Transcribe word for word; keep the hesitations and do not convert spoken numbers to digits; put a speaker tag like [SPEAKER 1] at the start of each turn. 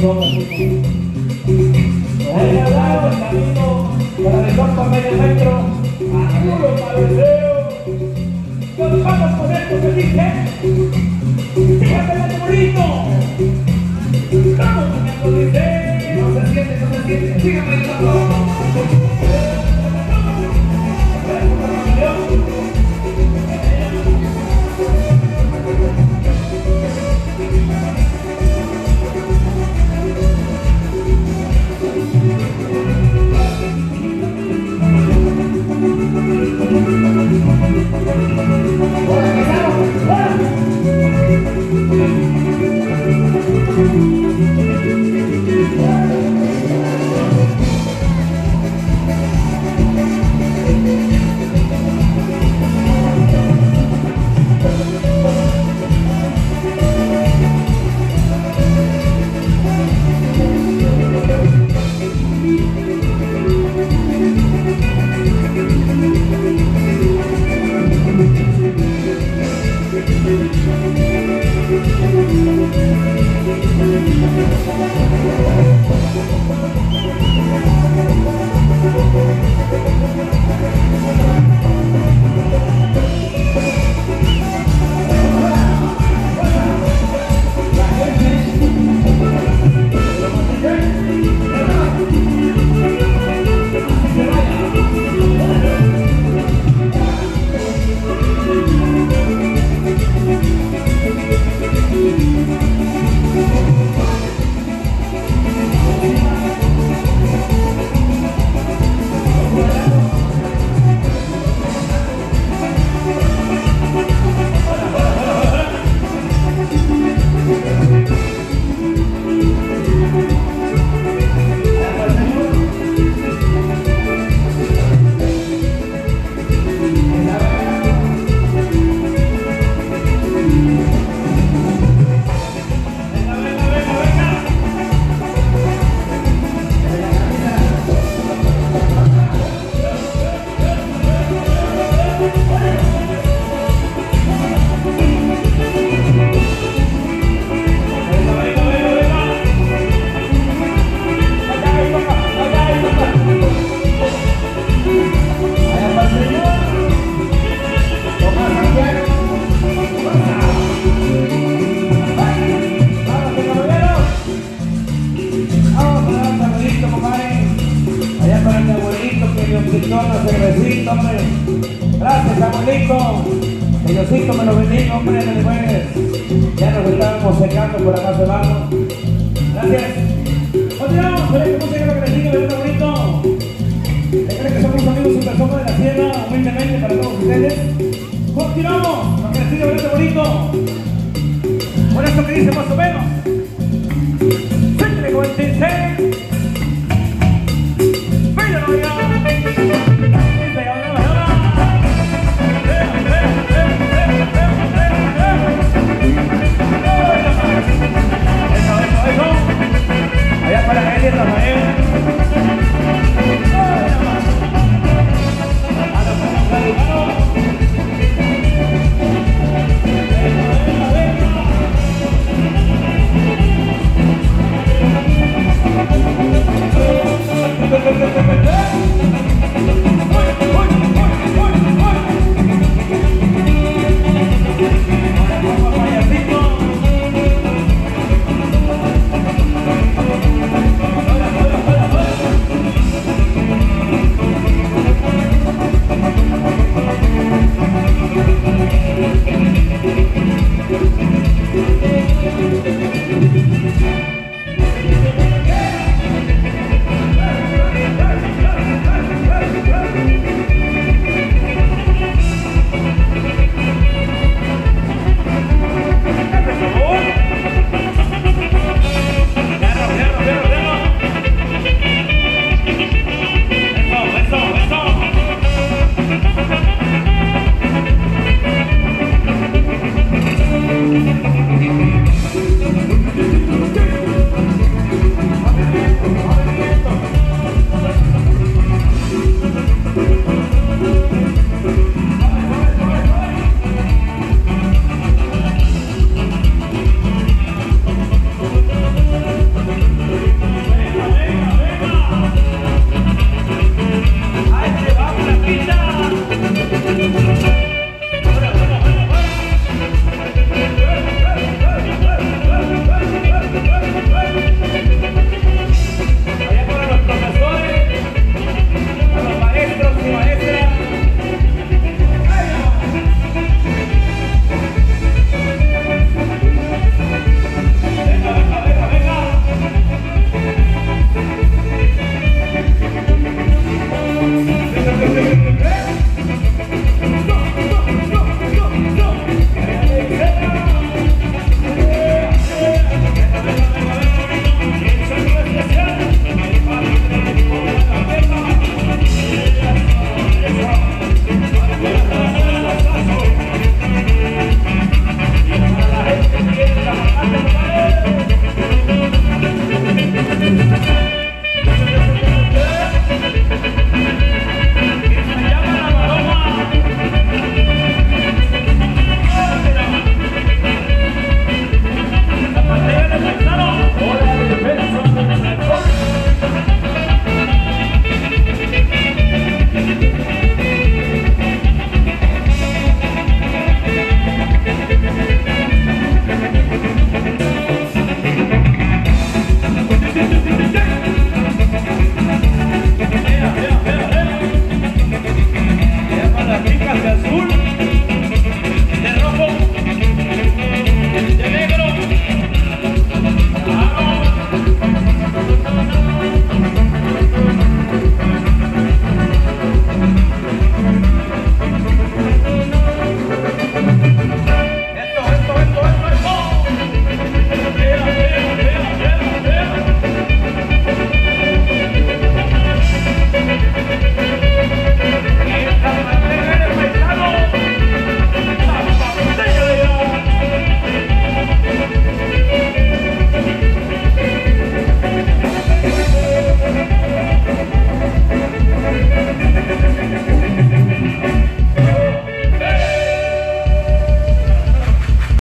[SPEAKER 1] nosotros. Ahí al lado el camino para el campo a medio metro, a puro cabeceo. Nos vamos con esto que dije. Fíjate el bonito. Vamos con el dice. No se siente, no se siente. Síganme el patrón. Cervecito, hombre. Gracias, abuelito. Que Diosito me lo bendiga, hombre, después. Ya nos estábamos secando por acá se vamos. Gracias. Continuamos con esta música que les digo, de un abuelito. ¿Le creen que somos amigos y personas de la sierra? Humildemente para todos ustedes. Continuamos con el estilo de este bonito. Por esto que dice más o menos. Se entregó el